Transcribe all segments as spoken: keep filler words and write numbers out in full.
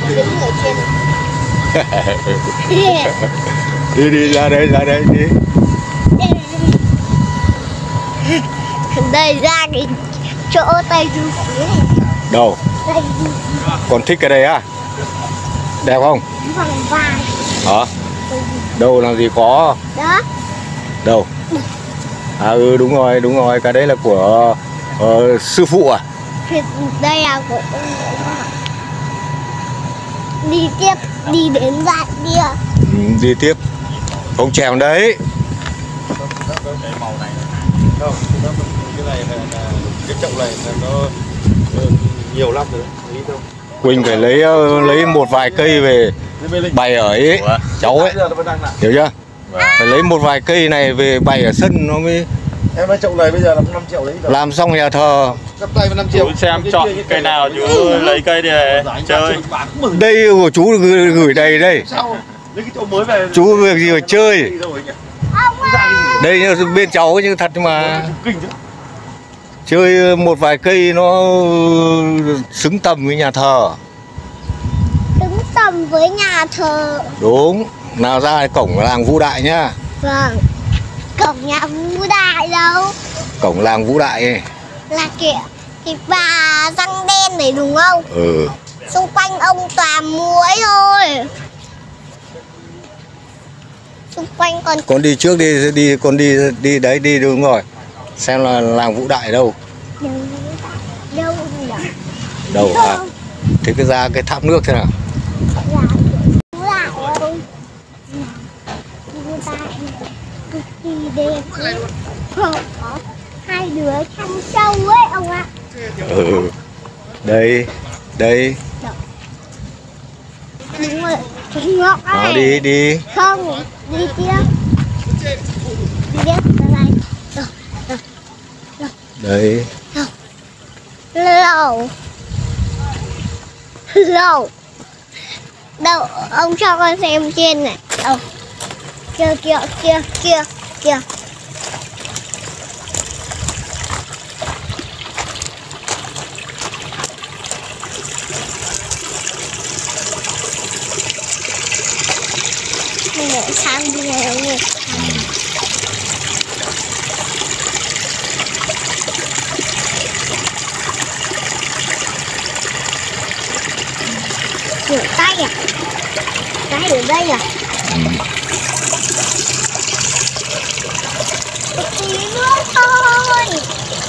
Đứng ở trên. Đi đi ra đây, ra đây đi. Đây ra cái chỗ Tây Du phía này. Đâu? Đây. Con thích cái đây á? Đẹp không? Vòng vai. Hả? Đâu làm gì có? Đó. Đâu? À ừ đúng rồi, đúng rồi, cái đấy là của uh, sư phụ à? Đây là của đi tiếp, đi đến dạng kia. Ừ, đi tiếp. Ông trèo đấy. Cái màu này không, cái này là cái chậu này là nó nhiều lắm rồi, nghĩ đâu. Quỳnh phải lấy lấy một vài cây về bày ở ấy, cháu ấy, hiểu chưa? Phải lấy một vài cây này về bày ở sân nó mới. Em nói chậu này bây giờ là năm triệu đấy. Làm xong nhà thờ. Cắp tay với năm triệu. Chú xem chọn cây nào chú lấy cây để chơi. Đây của chú gửi, gửi đây đây. Lấy cái chỗ mới về. Chú việc gì phải chơi. Đây bên cháu chứ thật mà. Chơi một vài cây nó xứng tầm với nhà thờ. Xứng tầm với nhà thờ. Đúng. Nào ra cổng làng Vũ Đại nhá. Vâng. Cổng nhà Vũ Đại đâu? Cổng làng Vũ Đại ấy. Là kìa cái bà răng đen này đúng không? Ừ. Xung quanh ông toàn muỗi thôi. Xung quanh còn. Con đi trước đi, đi con đi đi đấy đi đúng rồi. Xem là làng Vũ Đại đâu. Đâu nhỉ? Đâu à? Thế cứ ra cái tháp nước thế nào? Dạ, Vũ Đại đâu? Vũ Đại cực kỳ đẹp. Không có hai đứa trong sâu ấy ông ạ. Ừ. Đây, đây. Đúng rồi, cái ngọc Nó này. đi đi. Không, đi tiếp. Đi tiếp, ra này. Rồi, rồi, rồi. Đấy. Lẩu. Lẩu. Đâu, ông cho con xem trên này. Đâu. Kia, kia, kia, kia, kia. Để sang đi này ông ơi. Rửa tay à? Tay ở đây à? Một tí nước thôi.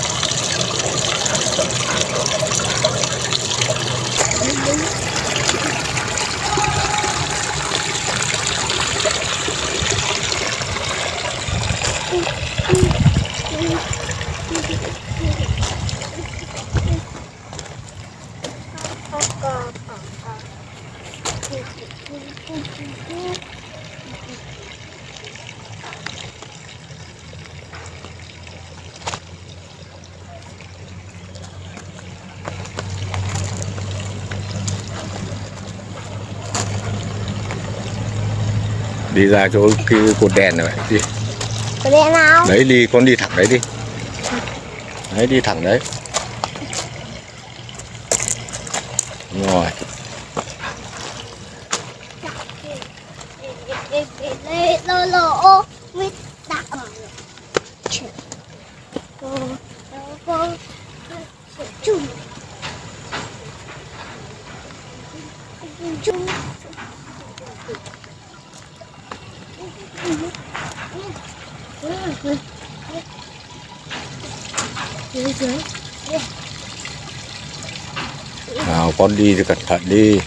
Đi ra chỗ cái cột đèn này đi. Cột đèn nào? Đấy đi, con đi thẳng đấy đi. Đấy đi thẳng đấy. Rồi. Lô lô ô mít đã ở cô cô chung chung Nào con đi thì cẩn thận đi.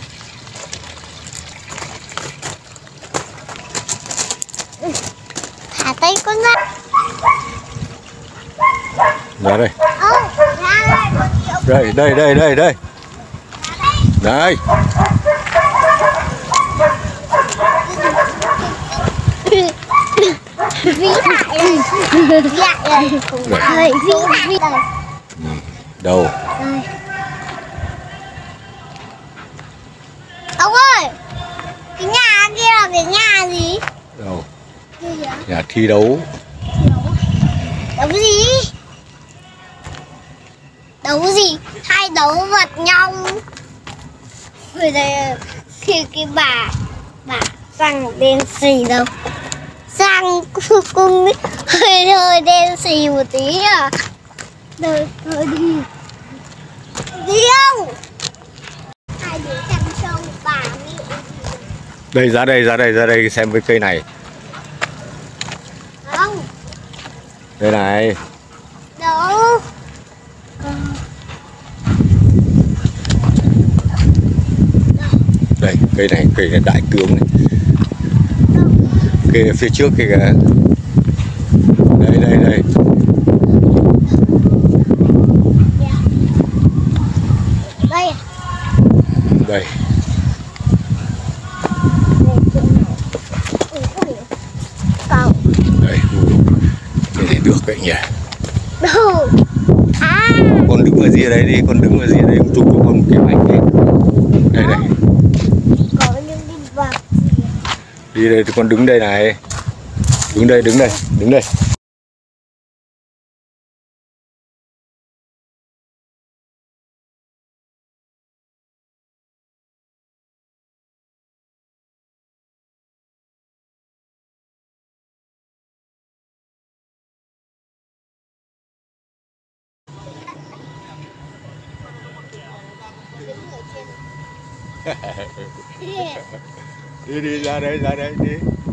thả tay con ra. Ra đây. Ô, ra Đây, đây, đây, đây, đây. Đây. vĩ đại đây. Vĩ đại đây. Đây, vĩ đại đây. Đâu? Đây. Ông ơi, cái nhà kia là cái nhà gì? Đâu? Cái gì ạ? Nhà thi đấu. Đấu gì? Đấu gì? Hai đấu vật nhau. Người này khi cái bà bà răng đen xì đâu, răng cung hơi hơi đen xì một tí à. Đời thôi đi đi không hai đứa chăm sâu bà mẹ. Đây, ra đây, ra đây, ra đây xem cái cây này. Không Đây này. đâu. Đây, cây này, cây này đại cương này. Cây ở phía trước kia kìa. Đây, đây, đây. Đây Đây. cầu Đây. Cái này được đấy nhỉ. đâu à. Con đứng ở rìa đấy đi, con đứng ở rìa đấy, chụp cho con một cái ảnh đấy. Đây đây. Có những cái vật Đi đây thì con đứng đây này. Đứng đây, đứng đây, đứng đây. Đi đi ra đây, ra đây đi.